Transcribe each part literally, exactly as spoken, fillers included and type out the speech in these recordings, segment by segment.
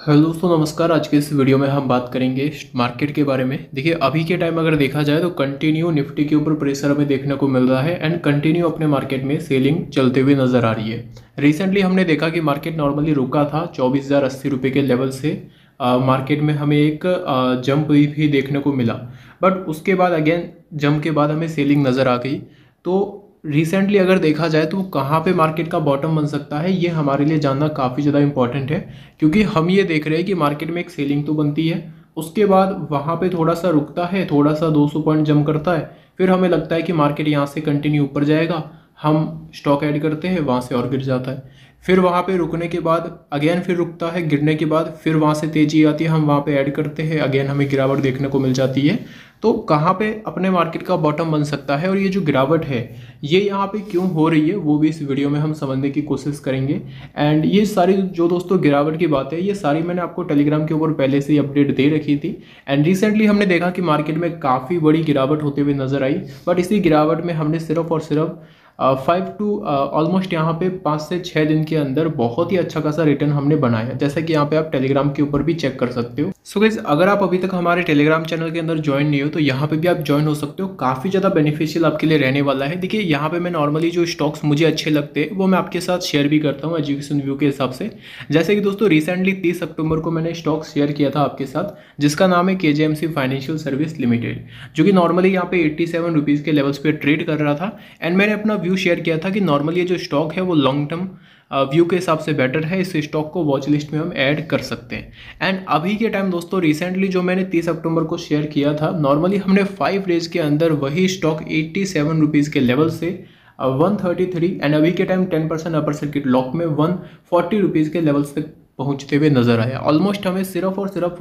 Hello दोस्तों, नमस्कार। आज के इस वीडियो में हम बात करेंगे मार्केट के बारे में। देखिए, अभी के टाइम अगर देखा जाए तो कंटिन्यू निफ्टी के ऊपर प्रेशर हमें देखने को मिल रहा है एंड कंटिन्यू अपने मार्केट में सेलिंग चलते हुए नजर आ रही है। रिसेंटली हमने देखा कि मार्केट नॉर्मली रुका था चौबीस हज़ार अस्सी रुपये के लेवल से। मार्केट में हमें एक जंप भी देखने को मिला, बट उसके बाद अगेन जंप के बाद हमें सेलिंग नज़र आ गई। तो रिसेंटली अगर देखा जाए तो कहाँ पे मार्केट का बॉटम बन सकता है, ये हमारे लिए जानना काफ़ी ज़्यादा इंपॉर्टेंट है। क्योंकि हम ये देख रहे हैं कि मार्केट में एक सेलिंग तो बनती है, उसके बाद वहाँ पे थोड़ा सा रुकता है, थोड़ा सा दो सौ पॉइंट जंप करता है, फिर हमें लगता है कि मार्केट यहाँ से कंटिन्यू ऊपर जाएगा। हम स्टॉक ऐड करते हैं, वहाँ से और गिर जाता है। फिर वहाँ पे रुकने के बाद अगेन फिर रुकता है, गिरने के बाद फिर वहाँ से तेज़ी आती है, हम वहाँ पे ऐड करते हैं, अगेन हमें गिरावट देखने को मिल जाती है। तो कहाँ पे अपने मार्केट का बॉटम बन सकता है और ये जो गिरावट है ये यहाँ पे क्यों हो रही है, वो भी इस वीडियो में हम समझने की कोशिश करेंगे। एंड ये सारी जो दोस्तों गिरावट की बात है, ये सारी मैंने आपको टेलीग्राम के ऊपर पहले से ही अपडेट दे रखी थी। एंड रिसेंटली हमने देखा कि मार्केट में काफ़ी बड़ी गिरावट होते हुए नजर आई, बट इसी गिरावट में हमने सिर्फ और सिर्फ फाइव टू ऑलमोस्ट यहाँ पे पाँच से छः दिन के अंदर बहुत ही अच्छा खासा रिटर्न हमने बनाया, जैसा कि यहाँ पे आप टेलीग्राम के ऊपर भी चेक कर सकते हो। सो गाइस, अगर आप अभी तक हमारे टेलीग्राम चैनल के अंदर ज्वाइन नहीं हो तो यहाँ पे भी आप ज्वाइन हो सकते हो। काफ़ी ज़्यादा बेनिफिशियल आपके लिए रहने वाला है। देखिए, यहाँ पे मैं नॉर्मली जो स्टॉक्स मुझे अच्छे लगते हैं वो मैं आपके साथ शेयर भी करता हूँ एजुकेशन व्यू के हिसाब से। जैसे कि दोस्तों रिसेंटली तीस अक्टूबर को मैंने स्टॉक शेयर किया था आपके साथ, जिसका नाम है K J M C financial service limited, जो कि नॉर्मली यहाँ पे एट्टी सेवन रुपीज़ के लेवल्स पे ट्रेड कर रहा था। एंड मैंने अपना व्यू शेयर किया था कि नॉर्मली ये जो स्टॉक है वो लॉन्ग टर्म व्यू के हिसाब से बेटर है, इस स्टॉक को वॉच लिस्ट में हम ऐड कर सकते हैं। एंड अभी के टाइम दोस्तों रिसेंटली जो मैंने तीस अक्टूबर को शेयर किया था, नॉर्मली हमने फाइव डेज के अंदर वही स्टॉक एट्टी सेवन रुपीज़ के लेवल से वन थर्टी थ्री एंड अभी के time ten percent upper circuit lock में वन फोर्टी रुपीज़ के लेवल्स तक पहुंचते हुए नजर आया। ऑलमोस्ट हमें सिर्फ और सिर्फ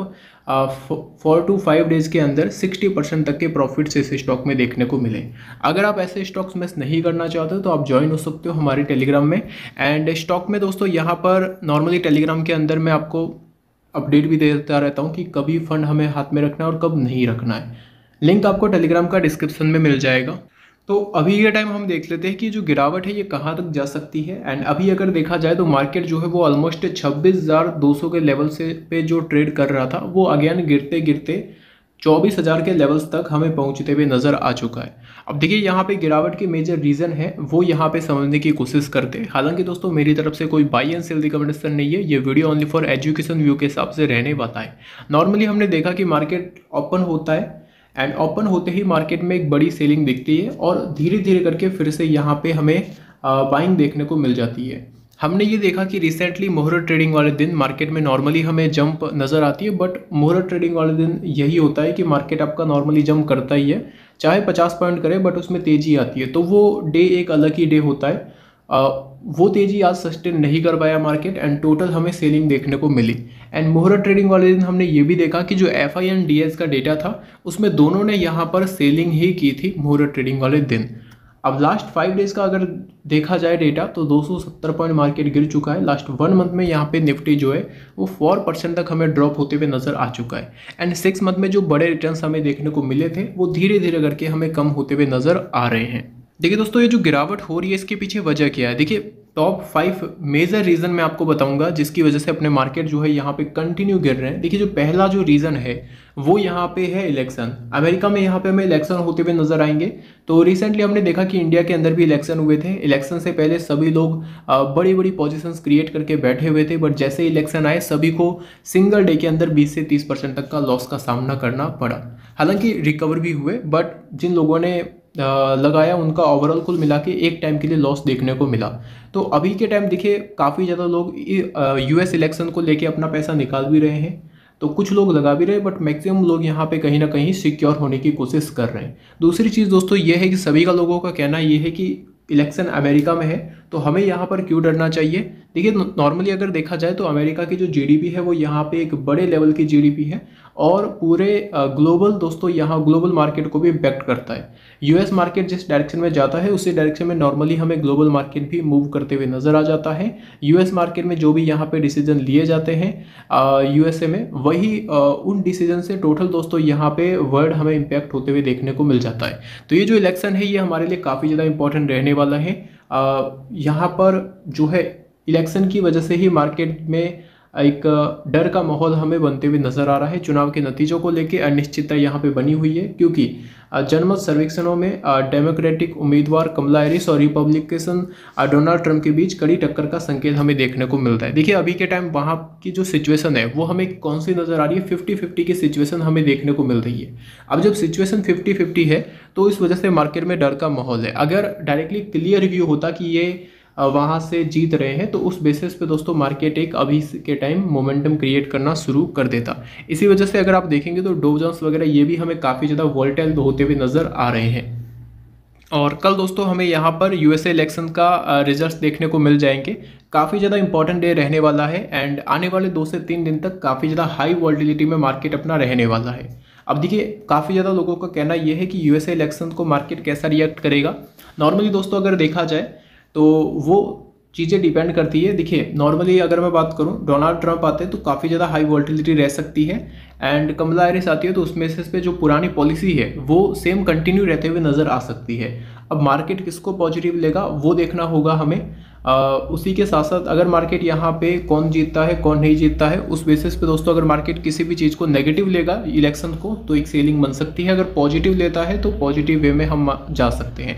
फोर टू फाइव डेज के अंदर सिक्सटी परसेंट तक के प्रॉफिट्स इस स्टॉक में देखने को मिले। अगर आप ऐसे स्टॉक्स मिस नहीं करना चाहते हो तो आप ज्वाइन हो सकते हो हमारे टेलीग्राम में। एंड स्टॉक में दोस्तों यहाँ पर नॉर्मली टेलीग्राम के अंदर मैं आपको अपडेट भी देता रहता हूँ कि कभी फंड हमें हाथ में रखना है और कब नहीं रखना है। लिंक आपको टेलीग्राम का डिस्क्रिप्शन में मिल जाएगा। तो अभी ये टाइम हम देख लेते हैं कि जो गिरावट है ये कहाँ तक जा सकती है। एंड अभी अगर देखा जाए तो मार्केट जो है वो ऑलमोस्ट छब्बीस हज़ार दो सौ के लेवल से पे जो ट्रेड कर रहा था वो अगेन गिरते गिरते चौबीस हज़ार के लेवल्स तक हमें पहुंचते हुए नजर आ चुका है। अब देखिए, यहाँ पे गिरावट की मेजर रीजन है वो यहाँ पे समझने की कोशिश करते हैं। हालांकि दोस्तों मेरी तरफ से कोई बाई एंड सेल रिकमेंडेशन नहीं है, ये video only for education view के हिसाब से रहने वाला है। नॉर्मली हमने देखा कि मार्केट ओपन होता है एंड ओपन होते ही मार्केट में एक बड़ी सेलिंग दिखती है और धीरे धीरे करके फिर से यहाँ पे हमें बाइंग देखने को मिल जाती है। हमने ये देखा कि रिसेंटली मुहूर्त ट्रेडिंग वाले दिन मार्केट में नॉर्मली हमें जंप नज़र आती है, बट मुहूर्त ट्रेडिंग वाले दिन यही होता है कि मार्केट आपका नॉर्मली जंप करता ही है, चाहे पचास पॉइंट करे बट उसमें तेज़ी आती है। तो वो डे एक अलग ही डे होता है। आ, वो तेज़ी आज सस्टेन नहीं कर पाया मार्केट एंड टोटल हमें सेलिंग देखने को मिली। एंड मुहूर्त ट्रेडिंग वाले दिन हमने ये भी देखा कि जो F I and D S का डेटा था उसमें दोनों ने यहाँ पर सेलिंग ही की थी मुहूर्त ट्रेडिंग वाले दिन। अब लास्ट फाइव डेज का अगर देखा जाए डेटा तो दो सौ सत्तर पॉइंट मार्केट गिर चुका है। लास्ट वन मंथ में यहाँ पे निफ्टी जो है वो फोर परसेंट तक हमें ड्रॉप होते हुए नजर आ चुका है। एंड सिक्स मंथ में जो बड़े रिटर्न्स हमें देखने को मिले थे वो धीरे धीरे करके हमें कम होते हुए नजर आ रहे हैं। देखिए दोस्तों, ये जो गिरावट हो रही है इसके पीछे वजह क्या है। देखिए, टॉप फाइव मेजर रीज़न मैं आपको बताऊंगा जिसकी वजह से अपने मार्केट जो है यहाँ पे कंटिन्यू गिर रहे हैं। देखिए, जो पहला जो रीज़न है वो यहाँ पे है इलेक्शन। अमेरिका में यहाँ पे हमें इलेक्शन होते हुए नजर आएंगे। तो रिसेंटली हमने देखा कि इंडिया के अंदर भी इलेक्शन हुए थे। इलेक्शन से पहले सभी लोग बड़ी बड़ी पोजीशंस क्रिएट करके बैठे हुए थे, बट जैसे इलेक्शन आए सभी को सिंगल डे के अंदर बीस से तीस परसेंट तक का लॉस का सामना करना पड़ा। हालांकि रिकवर भी हुए, बट जिन लोगों ने लगाया उनका ओवरऑल कुल मिला के एक टाइम के लिए लॉस देखने को मिला। तो अभी के टाइम देखिए काफ़ी ज़्यादा लोग यूएस इलेक्शन को लेके अपना पैसा निकाल भी रहे हैं, तो कुछ लोग लगा भी रहे, बट मैक्सिमम लोग यहाँ पे कहीं ना कहीं सिक्योर होने की कोशिश कर रहे हैं। दूसरी चीज़ दोस्तों ये है कि सभी का लोगों का कहना ये है कि इलेक्शन अमेरिका में है तो हमें यहाँ पर क्यों डरना चाहिए। देखिए, नॉर्मली अगर देखा जाए तो अमेरिका की जो जीडीपी है वो यहाँ पे एक बड़े लेवल की जीडीपी है और पूरे ग्लोबल दोस्तों यहाँ ग्लोबल मार्केट को भी इम्पैक्ट करता है। यूएस मार्केट जिस डायरेक्शन में जाता है उसी डायरेक्शन में नॉर्मली हमें ग्लोबल मार्केट भी मूव करते हुए नजर आ जाता है। यूएस मार्केट में जो भी यहाँ पे डिसीजन लिए जाते हैं यूएसए में, वही आ, उन डिसीजन से टोटल दोस्तों यहाँ पे वर्ल्ड हमें इम्पैक्ट होते हुए देखने को मिल जाता है। तो ये जो इलेक्शन है ये हमारे लिए काफ़ी ज़्यादा इंपॉर्टेंट रहने वाला है। यहाँ पर जो है इलेक्शन की वजह से ही मार्केट में एक डर का माहौल हमें बनते हुए नजर आ रहा है। चुनाव के नतीजों को लेकर अनिश्चितता यहाँ पे बनी हुई है, क्योंकि जनमत सर्वेक्षणों में डेमोक्रेटिक उम्मीदवार कमला हैरिस और रिपब्लिकन डोनाल्ड ट्रंप के बीच कड़ी टक्कर का संकेत हमें देखने को मिलता है। देखिए अभी के टाइम वहाँ की जो सिचुएशन है वो हमें कौन सी नज़र आ रही है, फिफ्टी फिफ्टी की सिचुएशन हमें देखने को मिल रही है। अब जब सिचुएशन फिफ्टी फिफ्टी है तो इस वजह से मार्केट में डर का माहौल है। अगर डायरेक्टली क्लियर रिव्यू होता कि ये वहाँ से जीत रहे हैं तो उस बेसिस पे दोस्तों मार्केट एक अभी के टाइम मोमेंटम क्रिएट करना शुरू कर देता। इसी वजह से अगर आप देखेंगे तो डॉव जोन्स वगैरह ये भी हमें काफ़ी ज़्यादा वोलेटाइल होते हुए नज़र आ रहे हैं। और कल दोस्तों हमें यहाँ पर यूएसए इलेक्शन का रिजल्ट्स देखने को मिल जाएंगे। काफ़ी ज़्यादा इंपॉर्टेंट डे रहने वाला है एंड आने वाले दो से तीन दिन तक काफ़ी ज़्यादा हाई वॉलेटिलिटी में मार्केट अपना रहने वाला है। अब देखिए काफ़ी ज़्यादा लोगों का कहना यह है कि यूएसए इलेक्शन को मार्केट कैसा रिएक्ट करेगा। नॉर्मली दोस्तों अगर देखा जाए तो वो चीज़ें डिपेंड करती है। देखिए नॉर्मली अगर मैं बात करूं डोनाल्ड ट्रंप आते हैं तो काफ़ी ज़्यादा हाई वोलेटिलिटी रह सकती है एंड कमला हैरिस आती है तो उसमें से पे जो पुरानी पॉलिसी है वो सेम कंटिन्यू रहते हुए नज़र आ सकती है। अब मार्केट किसको पॉजिटिव लेगा वो देखना होगा हमें। आ, उसी के साथ साथ अगर मार्केट यहाँ पे कौन जीतता है कौन नहीं जीतता है उस बेसिस पे दोस्तों अगर मार्केट किसी भी चीज़ को नेगेटिव लेगा इलेक्शन को तो एक सेलिंग बन सकती है। अगर पॉजिटिव लेता है तो पॉजिटिव वे में हम जा सकते हैं।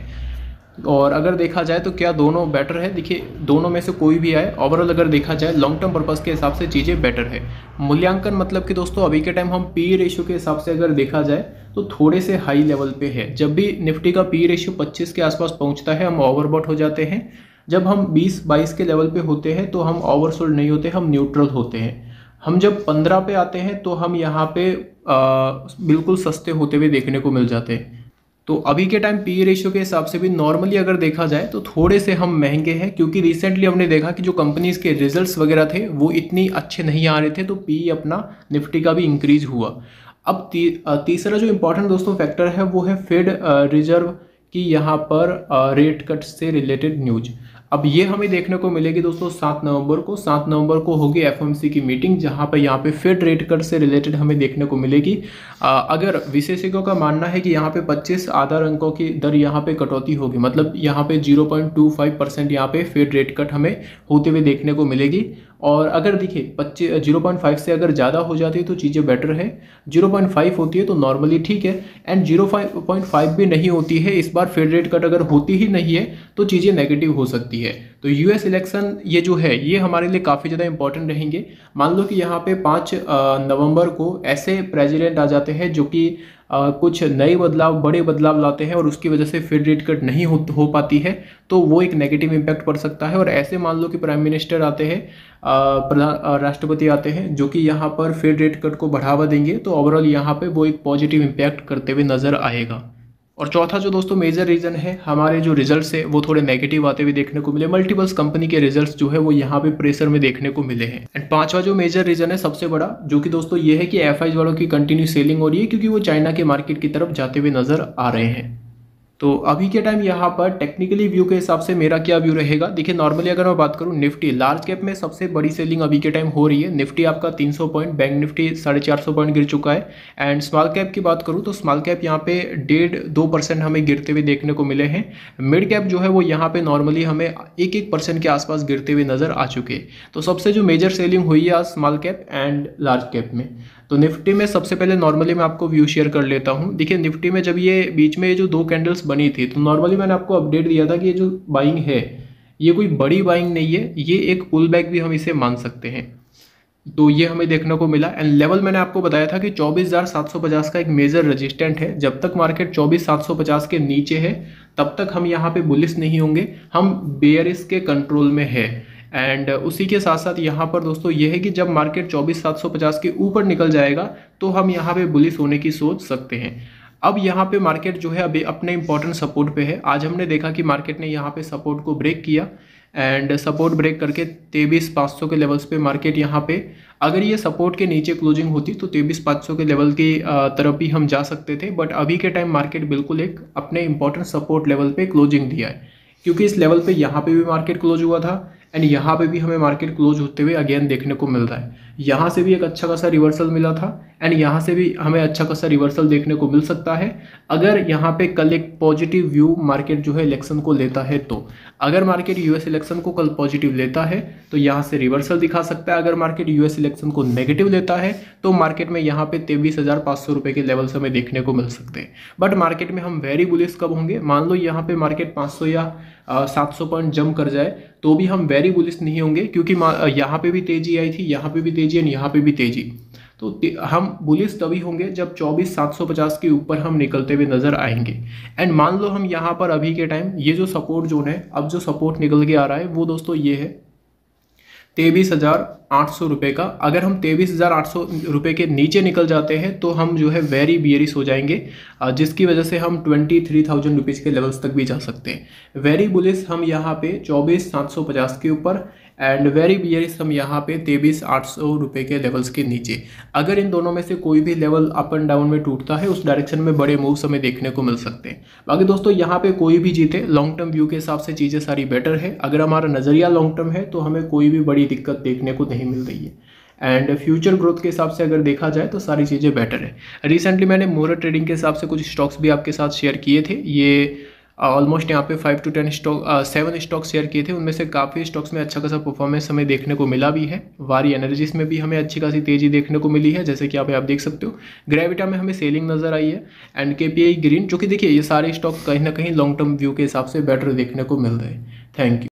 और अगर देखा जाए तो क्या दोनों बेटर है, देखिए दोनों में से कोई भी आए ओवरऑल अगर देखा जाए लॉन्ग टर्म पर्पस के हिसाब से चीज़ें बेटर है। मूल्यांकन मतलब कि दोस्तों अभी के टाइम हम पी रेशियो के हिसाब से अगर देखा जाए तो थोड़े से हाई लेवल पे है। जब भी निफ्टी का पी रेशियो पच्चीस के आसपास पहुंचता है हम ओवरबॉट हो जाते हैं। जब हम बीस बाईस के लेवल पे होते हैं तो हम ओवरसोल्ड नहीं होते, हम न्यूट्रल होते हैं। हम जब पंद्रह पे आते हैं तो हम यहाँ पे आ, बिल्कुल सस्ते होते हुए देखने को मिल जाते हैं। तो अभी के टाइम पी रेशियो के हिसाब से भी नॉर्मली अगर देखा जाए तो थोड़े से हम महंगे हैं, क्योंकि रिसेंटली हमने देखा कि जो कंपनीज के रिजल्ट्स वगैरह थे वो इतनी अच्छे नहीं आ रहे थे, तो पी अपना निफ्टी का भी इंक्रीज हुआ। अब ती, तीसरा जो इम्पोर्टेंट दोस्तों फैक्टर है वो है फेड रिजर्व की यहाँ पर रेट कट से रिलेटेड न्यूज। अब ये हमें देखने को मिलेगी दोस्तों सात नवंबर को सात नवंबर को होगी एफओएमसी की मीटिंग, जहाँ पर यहाँ पे फेड रेट कट से रिलेटेड हमें देखने को मिलेगी। आ, अगर विशेषज्ञों का मानना है कि यहाँ पे पच्चीस आधार अंकों की दर यहाँ पे कटौती होगी, मतलब यहाँ पे zero point two five percent यहाँ पे फेड रेट कट हमें होते हुए देखने को मिलेगी। और अगर देखिए पच्चीस जीरो पॉइंट फाइव से अगर ज़्यादा हो जाती है तो चीज़ें बेटर है, जीरो पॉइंट फाइव होती है तो नॉर्मली ठीक है, एंड जीरो पॉइंट फाइव भी नहीं होती है इस बार फेड रेट कट अगर होती ही नहीं है तो चीज़ें नेगेटिव हो सकती है। तो यूएस इलेक्शन ये जो है ये हमारे लिए काफ़ी ज़्यादा इंपॉर्टेंट रहेंगे। मान लो कि यहाँ पे पाँच नवंबर को ऐसे प्रेसिडेंट आ जाते हैं जो कि Uh, कुछ नए बदलाव बड़े बदलाव लाते हैं और उसकी वजह से फेड रेट कट नहीं हो, हो पाती है तो वो एक नेगेटिव इम्पैक्ट पड़ सकता है। और ऐसे मान लो कि प्राइम मिनिस्टर आते हैं, प्रधान राष्ट्रपति आते हैं जो कि यहाँ पर फेड रेट कट को बढ़ावा देंगे, तो ओवरऑल यहाँ पे वो एक पॉजिटिव इम्पैक्ट करते हुए नजर आएगा। और चौथा जो दोस्तों मेजर रीजन है हमारे जो रिजल्ट्स है वो थोड़े नेगेटिव आते हुए देखने को मिले। मल्टीपल्स कंपनी के रिजल्ट्स जो है वो यहाँ पे प्रेशर में देखने को मिले हैं। एंड पांचवा जो मेजर रीजन है सबसे बड़ा, जो कि दोस्तों ये है कि एफआईज वालों की कंटिन्यू सेलिंग हो रही है, क्योंकि वो चाइना के मार्केट की तरफ जाते हुए नजर आ रहे हैं। तो अभी के टाइम यहाँ पर टेक्निकली व्यू के हिसाब से मेरा क्या व्यू रहेगा, देखिए नॉर्मली अगर मैं बात करूँ निफ्टी लार्ज कैप में सबसे बड़ी सेलिंग अभी के टाइम हो रही है। निफ्टी आपका तीन सौ पॉइंट, बैंक निफ्टी साढ़े चार सौ पॉइंट गिर चुका है। एंड स्मॉल कैप की बात करूँ तो स्मॉल कैप यहाँ पे डेढ़ दो परसेंट हमें गिरते हुए देखने को मिले हैं। मिड कैप जो है वो यहाँ पे नॉर्मली हमें एक एक परसेंट के आसपास गिरते हुए नजर आ चुके हैं। तो सबसे जो मेजर सेलिंग हुई है आज small cap and large cap में। तो निफ्टी में सबसे पहले नॉर्मली मैं आपको व्यू शेयर कर लेता हूं। देखिए निफ्टी में जब ये बीच में ये जो दो कैंडल्स बनी थी तो नॉर्मली मैंने आपको अपडेट दिया था कि ये जो बाइंग है ये कोई बड़ी बाइंग नहीं है, ये एक पुल बैक भी हम इसे मान सकते हैं। तो ये हमें देखने को मिला। एंड लेवल मैंने आपको बताया था कि चौबीस हज़ार सात सौ पचास का एक मेजर रेजिस्टेंट है। जब तक मार्केट चौबीस हज़ार सात सौ पचास के नीचे है तब तक हम यहाँ पे बुलिश नहीं होंगे, हम बेयरिश के कंट्रोल में है। एंड उसी के साथ साथ यहाँ पर दोस्तों ये है कि जब मार्केट चौबीस हज़ार सात सौ पचास के ऊपर निकल जाएगा तो हम यहाँ पे बुलिश होने की सोच सकते हैं। अब यहाँ पे मार्केट जो है अभी अपने इंपॉर्टेंट सपोर्ट पे है। आज हमने देखा कि मार्केट ने यहाँ पे सपोर्ट को ब्रेक किया एंड सपोर्ट ब्रेक करके तेईस पाँच सौ के लेवल्स पे मार्केट यहाँ पे अगर ये सपोर्ट के नीचे क्लोजिंग होती तो तेईस पाँच सौ के लेवल की तरफ भी हम जा सकते थे। बट अभी के टाइम मार्केट बिल्कुल एक अपने इंपॉर्टेंट सपोर्ट लेवल पे क्लोजिंग दिया है, क्योंकि इस लेवल पे यहाँ पे भी मार्केट क्लोज हुआ था एंड यहाँ पे भी हमें मार्केट क्लोज होते हुए अगेन देखने को मिल रहा है। यहाँ से भी एक अच्छा खासा रिवर्सल मिला था एंड यहाँ से भी हमें अच्छा खासा रिवर्सल देखने को मिल सकता है अगर यहाँ पे कल एक पॉजिटिव व्यू मार्केट जो है इलेक्शन को लेता है। तो अगर मार्केट यूएस इलेक्शन को कल पॉजिटिव लेता है तो यहाँ से रिवर्सल दिखा सकता है। अगर मार्केट यूएस इलेक्शन को नेगेटिव लेता है तो मार्केट में यहाँ पे तेईस हजार पाँच सौ रुपये के लेवल्स हमें देखने को मिल सकते हैं। बट मार्केट में हम वेरी बुलिश कब होंगे, मान लो यहाँ पे मार्केट पाँच सौ या सात सौ पॉइंट जंप कर जाए तो भी हम वेरी बुलिश नहीं होंगे, क्योंकि यहाँ पे भी तेजी आई थी, यहाँ पे भी तेजी एंड यहाँ पे भी तेजी। तो हम बुलिश तभी होंगे जब चौबीस सात सौ पचास के ऊपर हम निकलते हुए नजर आएंगे। एंड मान लो हम यहाँ पर अभी के टाइम ये जो सपोर्ट जोन है, अब जो सपोर्ट निकल के आ रहा है वो दोस्तों ये है तेईस हजार आठ सौ रुपये का। अगर हम तेईस हजार आठ सौ रुपये के नीचे निकल जाते हैं तो हम जो है वेरी बियरिश हो जाएंगे, जिसकी वजह से हम ट्वेंटी थ्री थाउजेंड रुपीज़ के लेवल्स तक भी जा सकते हैं। वेरी बुलिश हम यहाँ पे चौबीस सात सौ पचास के ऊपर एंड वेरी बियरिश हम यहाँ पे तेईस आठ सौ रुपये के लेवल्स के नीचे। अगर इन दोनों में से कोई भी लेवल अप एंड डाउन में टूटता है उस डायरेक्शन में बड़े मूव्स हमें देखने को मिल सकते हैं। बाकी दोस्तों यहाँ पे कोई भी जीते, लॉन्ग टर्म व्यू के हिसाब से चीज़ें सारी बेटर है। अगर हमारा नज़रिया लॉन्ग टर्म है तो हमें कोई भी बड़ी दिक्कत देखने को नहीं मिल रही है एंड फ्यूचर ग्रोथ के हिसाब से अगर देखा जाए तो सारी चीज़ें बेटर है। रिसेंटली मैंने मोर ट्रेडिंग के हिसाब से कुछ स्टॉक्स भी आपके साथ शेयर किए थे। ये ऑलमोस्ट यहाँ पे five to ten stock seven stocks share किए थे, उनमें से काफ़ी स्टॉक्स में अच्छा खासा परफॉर्मेंस हमें देखने को मिला भी है। वारी एनर्जीज में भी हमें अच्छी खासी तेजी देखने को मिली है, जैसे कि यहाँ पे आप देख सकते हो। ग्रेविटा में हमें सेलिंग नजर आई है एंड केपीआई ग्रीन, जो कि देखिए ये सारे स्टॉक कहीं ना कहीं लॉन्ग टर्म व्यू के हिसाब से बेटर देखने को मिल रहे हैं। Thank you.